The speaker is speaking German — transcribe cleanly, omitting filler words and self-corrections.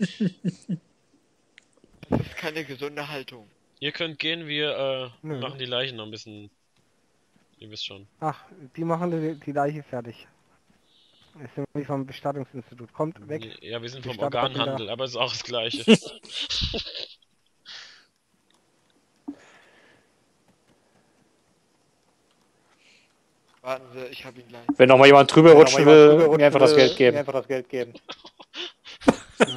Das ist keine gesunde Haltung. Ihr könnt gehen, wir Nö. machen die Leichen noch ein bisschen. Ihr wisst schon. Ach, die machen die Leiche fertig. Ist irgendwie vom Bestattungsinstitut. Kommt weg. Ja, wir sind vom Bestattet doch Organhandel, aber es ist auch das Gleiche. Warten Sie, ich hab ihn gleich. Wenn noch mal jemand drüber rutschen will, mir einfach das Geld geben.